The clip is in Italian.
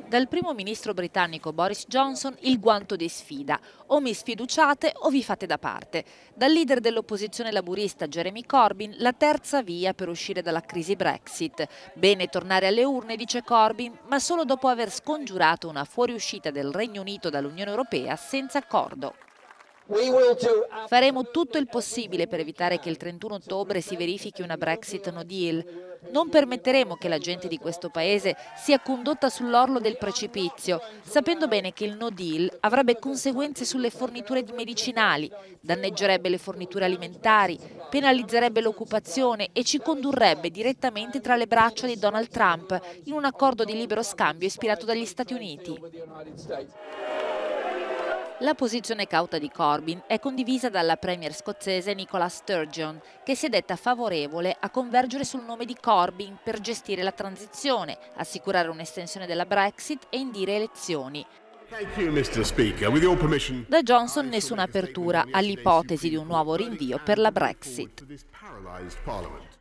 Dal primo ministro britannico Boris Johnson il guanto di sfida: o mi sfiduciate o vi fate da parte. Dal leader dell'opposizione laburista Jeremy Corbyn la terza via per uscire dalla crisi Brexit. Bene tornare alle urne, dice Corbyn, ma solo dopo aver scongiurato una fuoriuscita del Regno Unito dall'Unione Europea senza accordo. Faremo tutto il possibile per evitare che il 31 ottobre si verifichi una Brexit no deal. Non permetteremo che la gente di questo paese sia condotta sull'orlo del precipizio, sapendo bene che il no deal avrebbe conseguenze sulle forniture di medicinali, danneggerebbe le forniture alimentari, penalizzerebbe l'occupazione e ci condurrebbe direttamente tra le braccia di Donald Trump in un accordo di libero scambio ispirato dagli Stati Uniti. La posizione cauta di Corbyn è condivisa dalla premier scozzese Nicola Sturgeon, che si è detta favorevole a convergere sul nome di Corbyn per gestire la transizione, assicurare un'estensione della Brexit e indire elezioni. Da Johnson nessuna apertura all'ipotesi di un nuovo rinvio per la Brexit.